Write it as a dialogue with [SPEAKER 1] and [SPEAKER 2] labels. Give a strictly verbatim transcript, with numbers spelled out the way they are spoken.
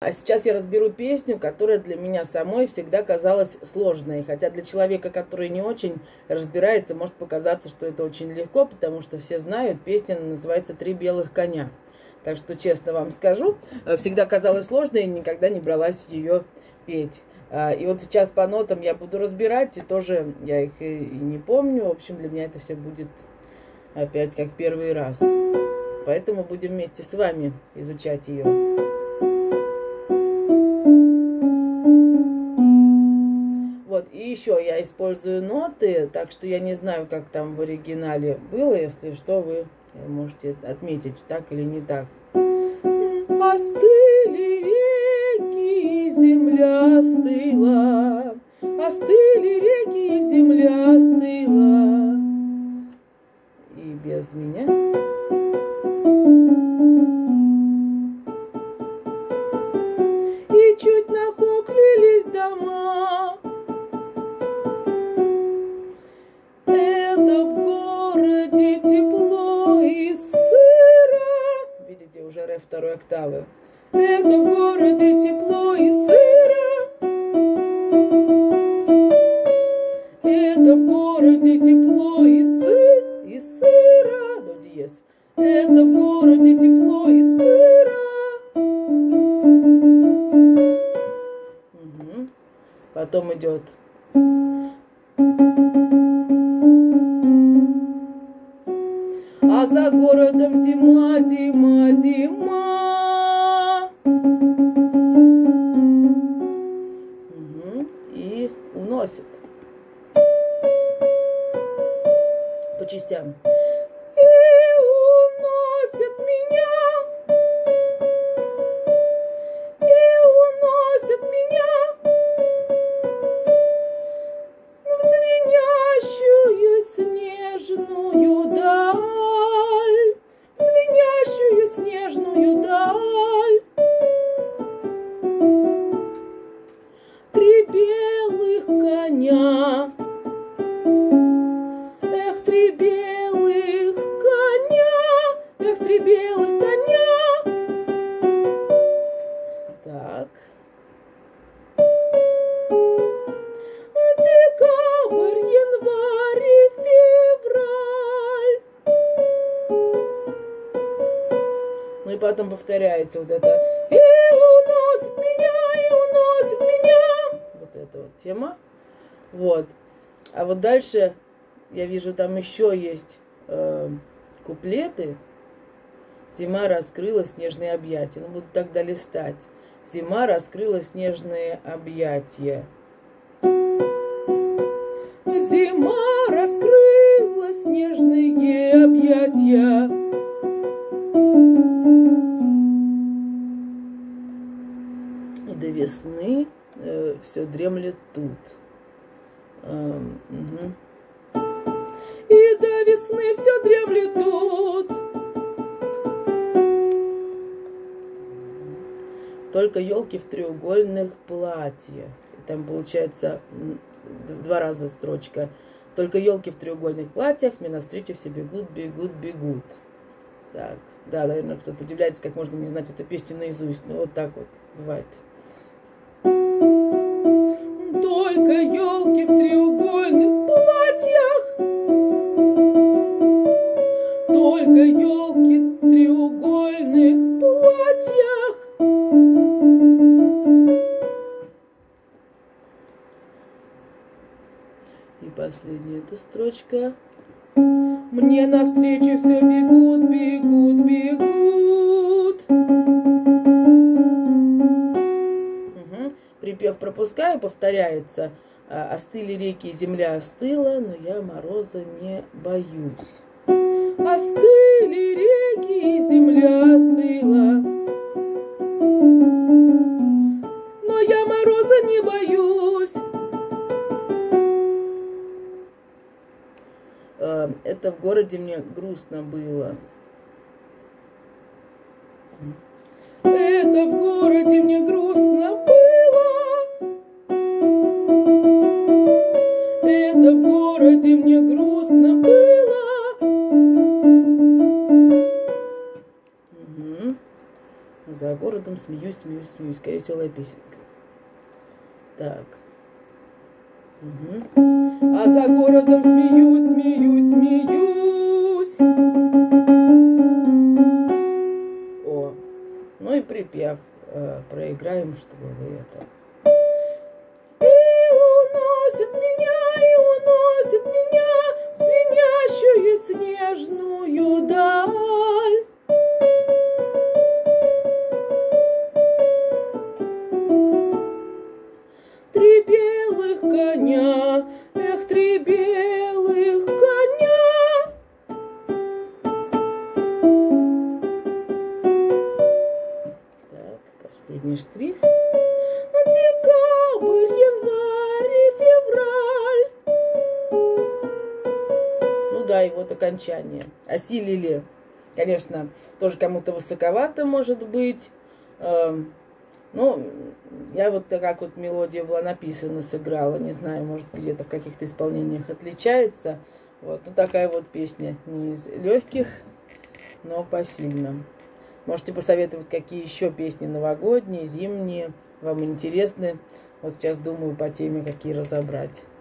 [SPEAKER 1] А сейчас я разберу песню, которая для меня самой всегда казалась сложной. Хотя для человека, который не очень разбирается, может показаться, что это очень легко, потому что все знают, песня называется «Три белых коня». Так что, честно вам скажу, всегда казалась сложной и никогда не бралась ее петь. И вот сейчас по нотам я буду разбирать, и тоже я их и не помню. В общем, для меня это все будет опять как первый раз. Поэтому будем вместе с вами изучать ее. Вот, и еще я использую ноты, так что я не знаю, как там в оригинале было. Если что, вы можете отметить, так или не так. Остыли реки, земля остыла, остыли реки, земля остыла. И без меня. И чуть нахоклились дома. Это в городе тепло и сыро. Видите, уже ре второй октавы. Это в городе тепло и сыро. Это в городе тепло и сы и сыро. До диез. Это в городе тепло и сыро. Угу. Потом идет. А за городом зима, зима, зима. Угу. И уносит. По частям. И уносит меня. И уносит меня в звенящую снежную даль, в звенящую снежную даль. Три белых коня, эх, три белых коня, эх, три белых коня. Так. Декабрь, январь и февраль. Ну и потом повторяется вот это. И уносит меня, и уносит меня. Вот эта вот тема. Вот. А вот дальше я вижу, там еще есть э, куплеты. Зима раскрыла снежные объятия. Ну, буду тогда листать. Зима раскрыла снежные объятия. Зима раскрыла снежные объятия. И до весны э, все дремлет тут. Э, угу. И до весны все дремлет тут. Только елки в треугольных платьях. Там получается два раза строчка. Только елки в треугольных платьях мне навстречу все бегут, бегут, бегут. Так, да, наверное, кто-то удивляется, как можно не знать эту песню наизусть. Ну, вот так вот бывает. Только елки в треугольных платьях. Только елки в треугольных платьях. И последняя эта строчка. Мне навстречу все бегут, бегут, бегут. Угу. Припев пропускаю, повторяется. Остыли реки, земля остыла, но я мороза не боюсь. Остыли реки, земля остыла, но я мороза не боюсь. Это в городе мне грустно было. Это в городе мне грустно было. Это в городе мне грустно было. Угу. За городом городом смеюсь, смеюсь, смеюсь. Скорее веселая песенка. Так. Угу. А за городом смеюсь, смеюсь, смеюсь. О, ну и припев э, проиграем, чтобы вы это... И уносит меня, и уносит меня в звенящую снежную даль. Три белых коня, эх, три белых коня. Так, последний штрих. Декабрь, январь и февраль. Ну да, и вот окончание. Осилили. Конечно, тоже кому-то высоковато может быть. Ну, я вот так как вот мелодия была написана, сыграла, не знаю, может где-то в каких-то исполнениях отличается. Вот, ну такая вот песня, не из легких, но посильно. Можете посоветовать, какие еще песни новогодние, зимние вам интересны. Вот сейчас думаю по теме, какие разобрать.